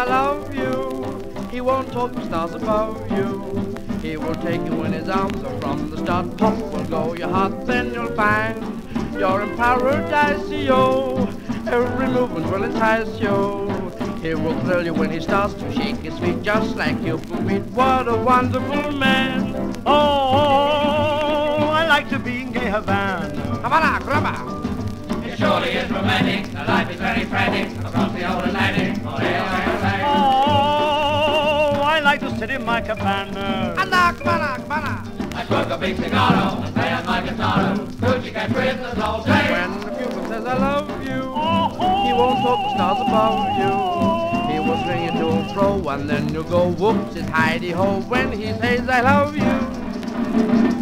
I love you, he won't talk to stars above you. He will take you in his arms, or from the start pop will go your heart. Then you'll find you're in paradise, yo. Every movement will entice you. He will thrill you when he starts to shake his feet, just like Cupid beat. What a wonderful man! Oh, I like to be in gay Havana. Havana, grabba! It surely is romantic, the life is very frantic, across the old Atlantic. Oh, hey, oh, hey, oh, hey. Oh, I like to sit in my cabana. Anda, cabana, cabana! I smoke a big cigar and play on my guitar. Could you get rid of the whole day? When the Cuban says I love you, he won't talk to stars above you. He will swing you to and fro, and then you'll go whoops, it's Heidi-ho when he says I love you.